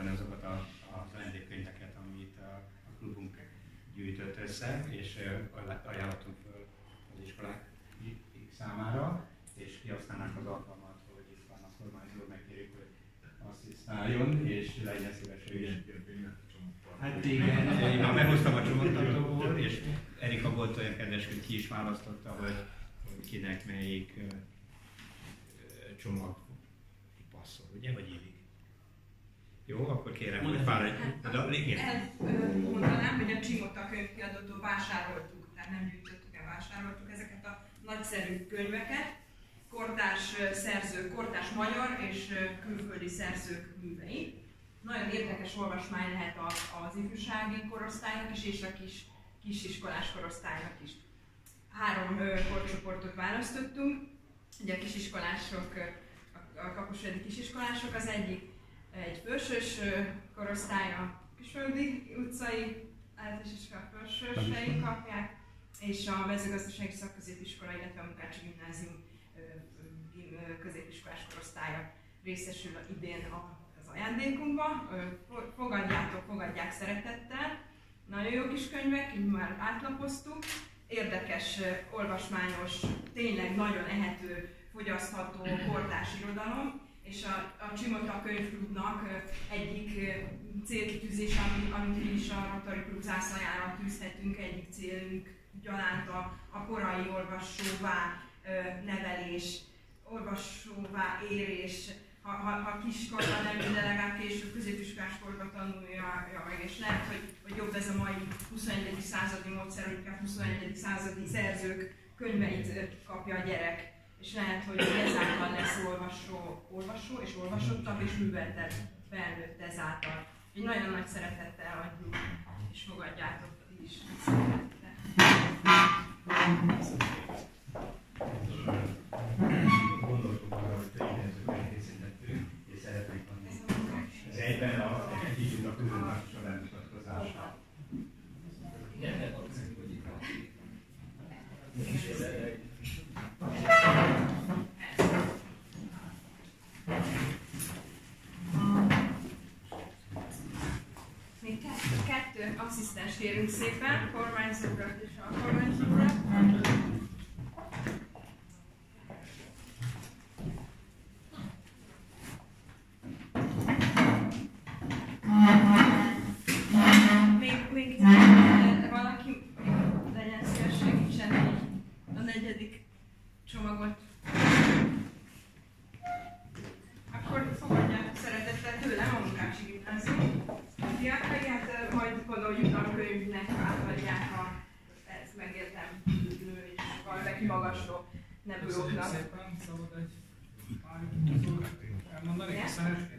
gyártani azokat a vendégkönyveket, amit a klubunk gyűjtött össze, és ajánlottunk föl az iskolák számára, és kihasználnánk az alkalmat, hogy itt van a kormányzó, megkérjük, hogy asszisztáljon, és legyen szíves ő is. Hát igen, én már meghoztam a csomagtartóból, és Erika volt olyan kedves, hogy ki is választotta, hogy kinek melyik csomag passzol, ugye, vagy illik. Jó, akkor kérem, hogy mondanám, hogy a Csimota könyvkiadótól vásároltuk, tehát nem gyűjtöttük el, vásároltuk ezeket a nagyszerű könyveket, kortárs szerzők, kortárs magyar és külföldi szerzők művei. Nagyon érdekes olvasmány lehet az ifjúsági korosztálynak is, és a kisiskolás korosztálynak is. 3 korcsoportot választottunk. Ugye a kisiskolások, a kaposvári kisiskolások, az egyik egy felsős korosztály, a Kisföldi utcai általános iskola felsősei kapják, és a mezőgazdasági szakközépiskola, illetve a Munkácsi gimnázium középiskolás korosztálya részesül idén az ajándékunkba. Fogadják szeretettel. Nagyon jó kis könyvek, így már átlapoztuk. Érdekes, olvasmányos, tényleg nagyon ehető, fogyasztható kortárs irodalom, és a Csimota Könyvklubnak egyik célkitűzés, amit mi is a Rotary Klub zászlajára tűzhetünk, egyik célunk gyanánt a korai olvasóvá nevelés, olvasóvá érés, ha kiskorban nem, de legalább később középiskolás korban tanulja meg, és lehet, hogy jobb ez a mai 21. századi módszer, hogy inkább 21. századi szerzők könyveit kapja a gyerek, és lehet, hogy ezáltal lesz olvasó és olvasottabb, és műveltebb felnőtt ezáltal. Így nagyon nagy szeretettel adjuk, és fogadjátok is szeretettel. Gondoltuk arra, hogy tényezőket készítettünk, és szeretnénk adni. Ez egyben a tudományos bemutatkozása. Még 2 asszisztens kérünk szépen, kormányzóra és a kormányzóra. Még valaki legyen szíves, segítsen a 4. csomagot. Akkor fogadják szeretettel tőlem a Munkácsi gimnázium diákai, hát majd gondoljuk a könyvnek átadják ez megérdemlő és valaki magasló nebulóknak. Köszönjük szépen, szabad egy pár elmondani köszönetként.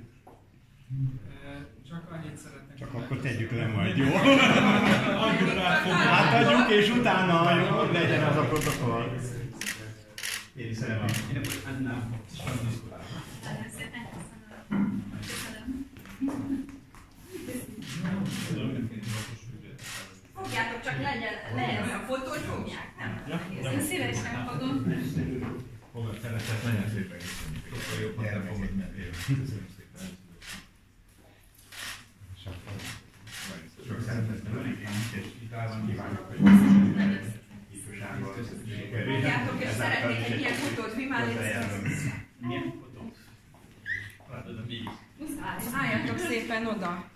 Csak annyit szeretnék. Csak akkor tegyük le majd, jó? Átadjuk, és utána jó, legyen az a protokoll. Én is szeretném. Én most adnám. Nagyon szépen köszönöm. Fogjátok, csak legyen olyan fotó, hogy fogják, nem? Én szívesen fogom. Fogad szeretett, nagyon szépen köszönjük. Sokkal jobb, ha te fogod, mert én. Köszönöm szépen. Sok szeretettel nekünk, és vitában kívánok, hogy ifjúságban sikerüljön. Fogjátok, és szeretnék egy ilyen fotót filmálni. Milyen fotót? Látod a víz. Álljatok szépen oda.